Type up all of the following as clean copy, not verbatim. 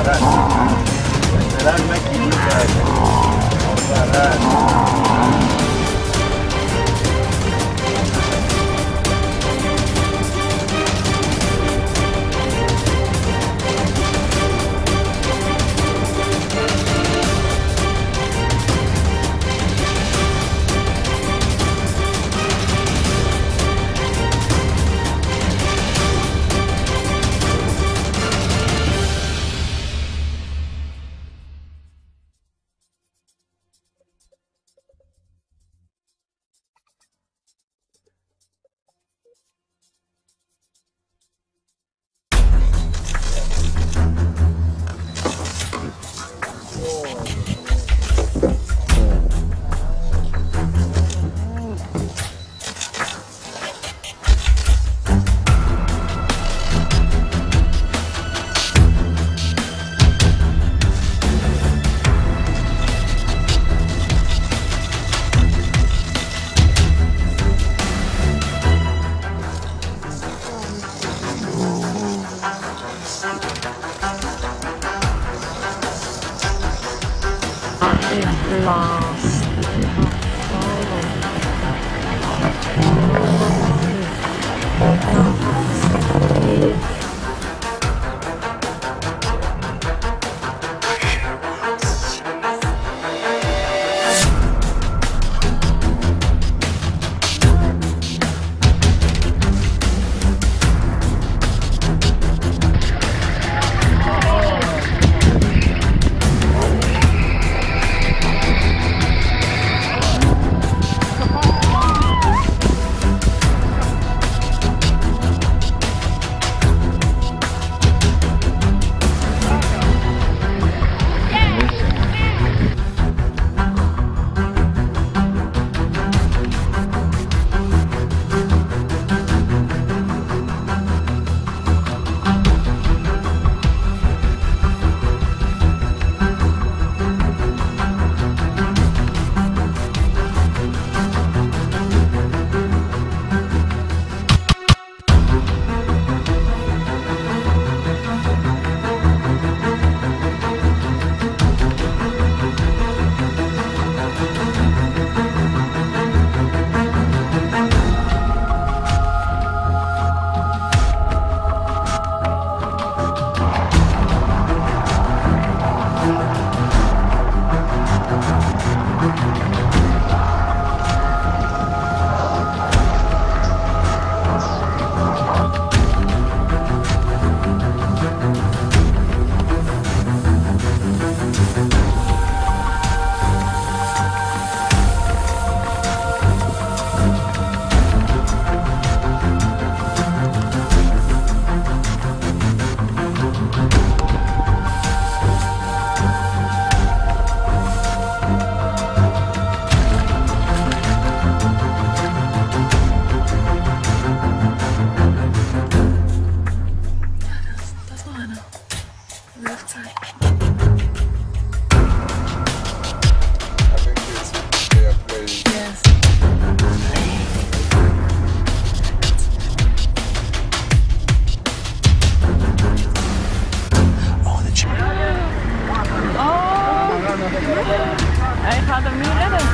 Hij gaat hem niet redden.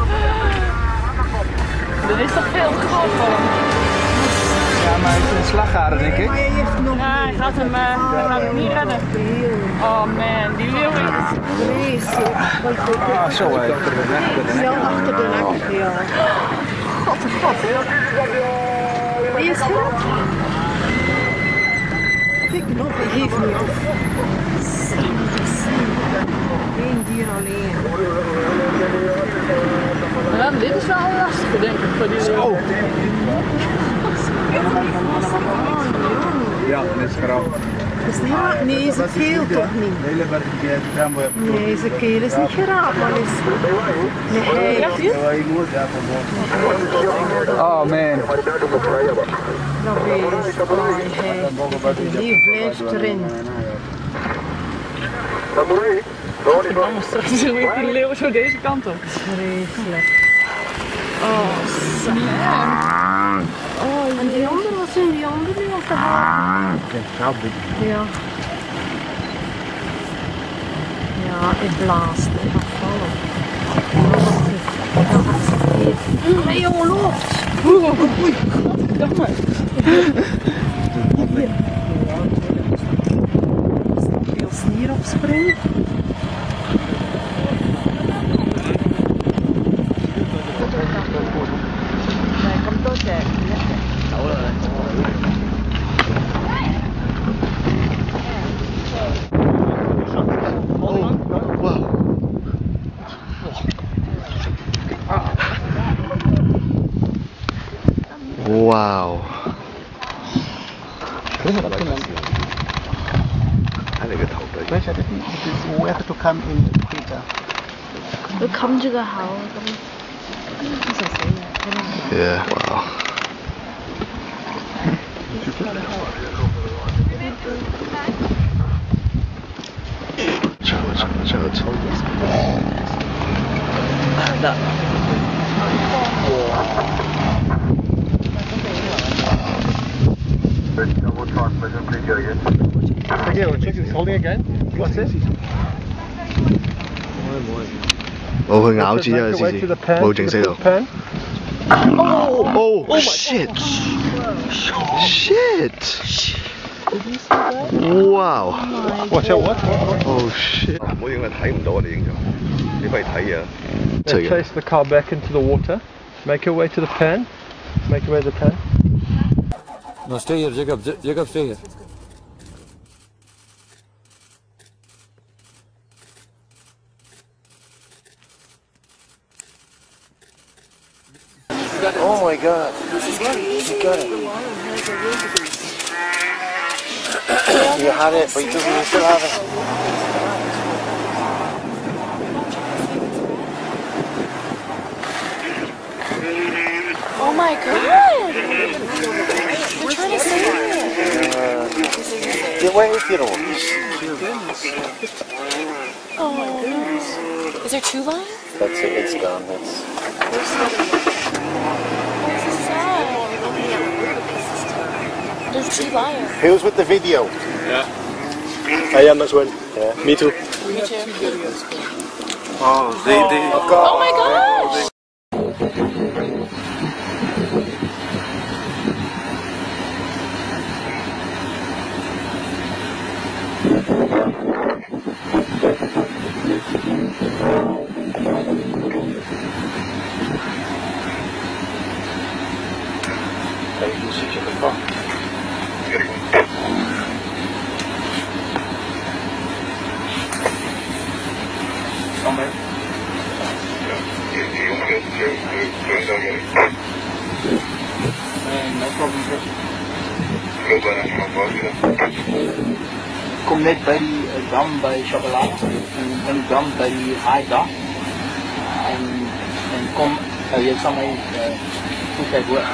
Er is toch veel groot van. Ja, maar hij is een slagader, denk ik. Ja, hij gaat hem niet redden. Oh man, die leeuw is vreselijk. Ah, zo hé. Snel achter de nek, ja. God, god. Die is goed. Kijk nog, hij heeft niet op. Eén dier alleen. Ja, dit is wel lastig, denk ik, voor die leeuw. Ja, dat is grappig. Is niet raar? Nee, zijn keel toch niet? Nee, zijn keel is niet geraakt, maar is... Nee, hij... Oh man. Dat weet ik. Die blijft erin. Anders straks weer die leeuw zo deze kant op. Vreselijk. Oh, slam. Oh, en die andere, wat zijn die andere nu als de haar? Ja. Ja, het blaast. Het gaat vallen. Nee, jongen, loopt. Oei, godverdamme. Hier. Heel snier opspringen. Wow. Where to come in Peter? We come to the house. Yeah, wow. Okay, we'll check this holding again. What's this? 我去咬紙啊！試試，冇正式到。Oh shit! Shit! Wow! Watch out! What? Oh shit! 唔好影啊，睇唔到啊！你影咗，你快睇啊！ Now chase the car back into the water. Make your way to the pan. Make your way to the pan. No, stay here, Jacob. Jacob, stay here. Oh my god! You got it. You had it, but you still have it. Oh my god! We're trying to save it. Get away, get away. Oh. Is there 2 lions? That's it, it's gone. That's... This is sad. There's 2 lions. Who's with the video? I am as well. Yeah. Me too. Me too. Oh, Oh my gosh! Ik kom net bij die dam bij Chocolade en die dam bij die haaidam. En kom, je zal mij goed kijken hoor.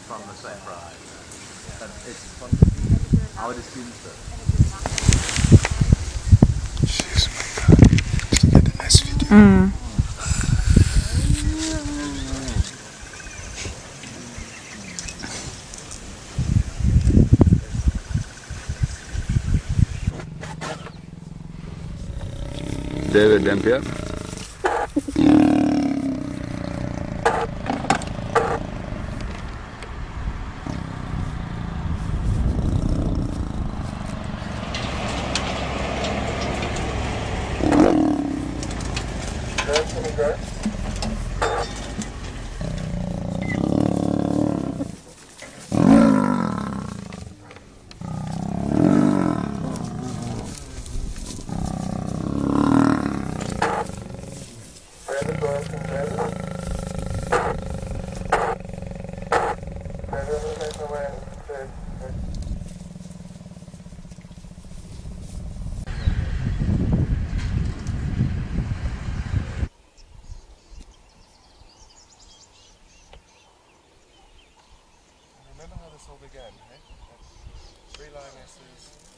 from the same prize. But it's from, I would assume so. David Dampier. Remember how this all began, hey? 3 lionesses,